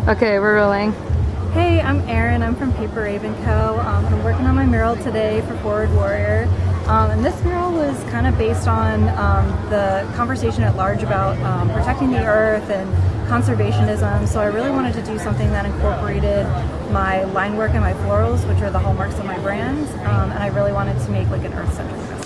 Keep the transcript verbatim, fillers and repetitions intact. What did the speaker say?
Okay, we're rolling. Hey, I'm Erin. I'm from Paper Raven Co. Um, I'm working on my mural today for Forward Warrior. Um, and this mural was kind of based on um, the conversation at large about um, protecting the earth and conservationism. So I really wanted to do something that incorporated my line work and my florals, which are the hallmarks of my brand. Um, and I really wanted to make like an earth-centered